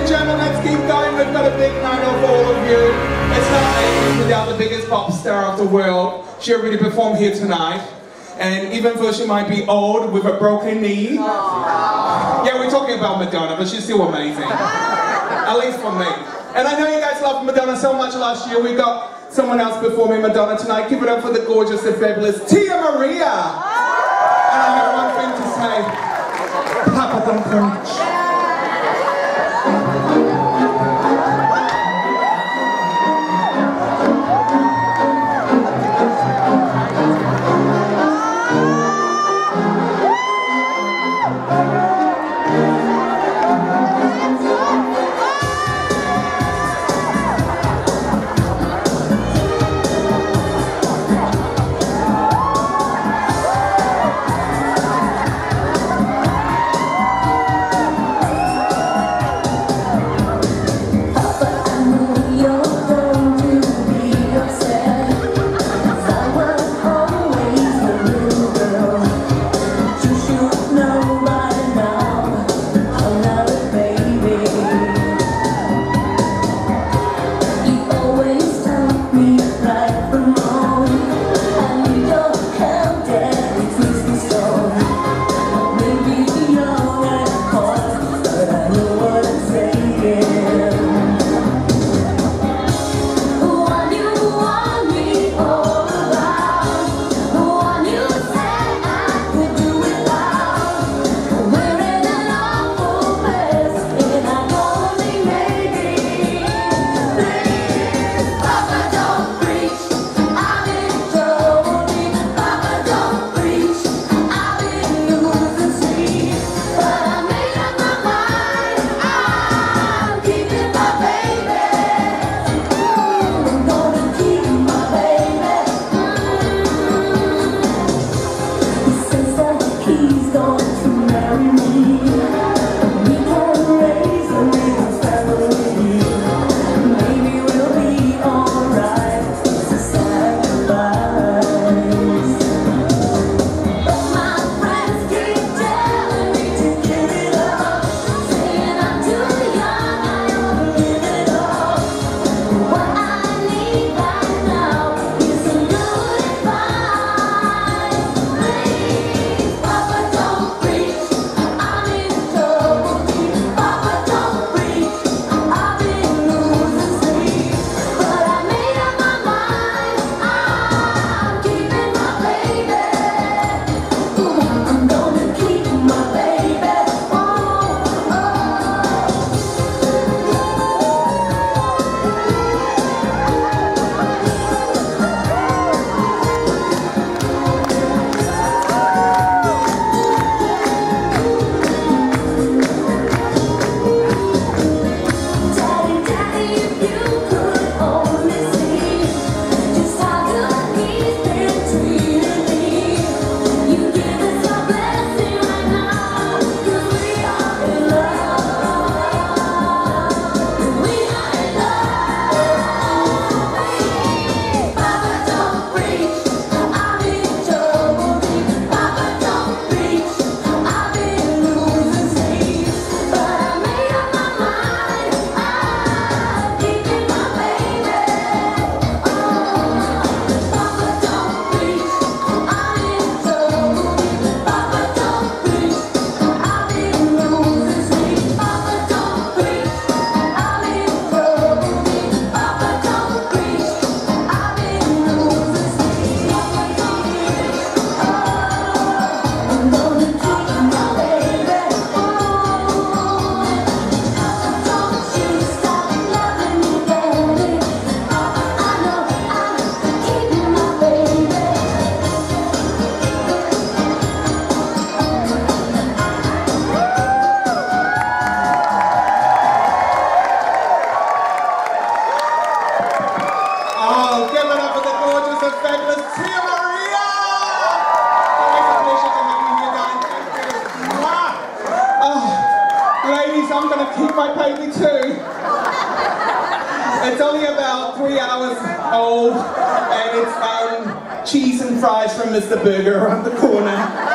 gentlemen, let's keep going. We've got a big night of all of you. It's not me without the biggest pop star of the world. She already performed here tonight. And even though she might be old with a broken knee. Yeah, we're talking about Madonna, but she's still amazing. At least for me. And I know you guys loved Madonna so much last year. We got someone else performing Madonna tonight. Give it up for the gorgeous and fabulous Tia Maria. And I have one thing to say. Papa, don't preach. I'm going to keep my baby too. It's only about 3 hours old, and it's cheese and fries from Mr. Burger around the corner.